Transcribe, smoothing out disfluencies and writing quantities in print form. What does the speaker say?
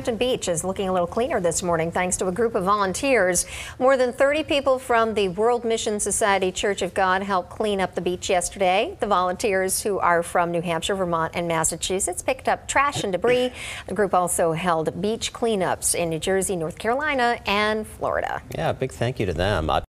Hampton Beach is looking a little cleaner this morning thanks to a group of volunteers. More than 30 people from the World Mission Society Church of God helped clean up the beach yesterday. The volunteers, who are from New Hampshire, Vermont, and Massachusetts, picked up trash and debris. The group also held beach cleanups in New Jersey, North Carolina, and Florida. Yeah, big thank you to them.